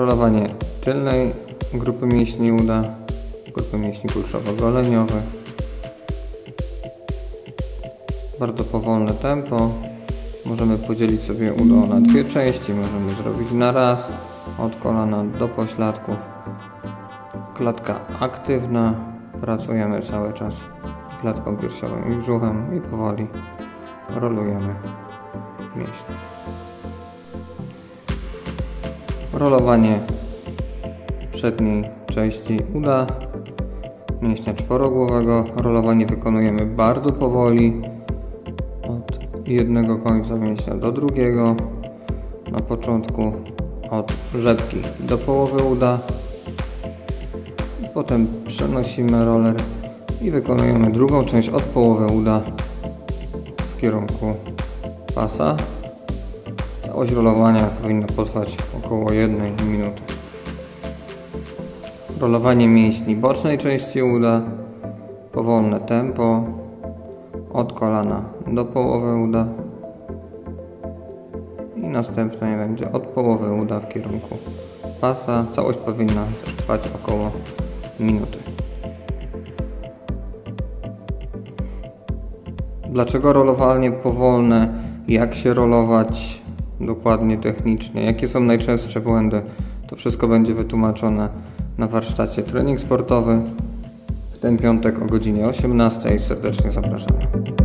Rolowanie tylnej grupy mięśni uda, grupy mięśni kulszowo-goleniowych. Bardzo powolne tempo. Możemy podzielić sobie udo na dwie części. Możemy zrobić na raz od kolana do pośladków. Klatka aktywna. Pracujemy cały czas klatką piersiową i brzuchem i powoli rolujemy mięśnie. Rolowanie przedniej części uda, mięśnia czworogłowego. Rolowanie wykonujemy bardzo powoli, od jednego końca mięśnia do drugiego. Na początku od rzepki do połowy uda, potem przenosimy roller i wykonujemy drugą część od połowy uda w kierunku pasa. Całość rolowania powinna potrwać około 1 minuty. Rolowanie mięśni bocznej części uda, powolne tempo, od kolana do połowy uda i następnie będzie od połowy uda w kierunku pasa. Całość powinna też trwać około minuty. Dlaczego rolowanie powolne? Jak się rolować dokładnie technicznie? Jakie są najczęstsze błędy? To wszystko będzie wytłumaczone na warsztacie trening sportowy w ten piątek o godzinie 18. Serdecznie zapraszam.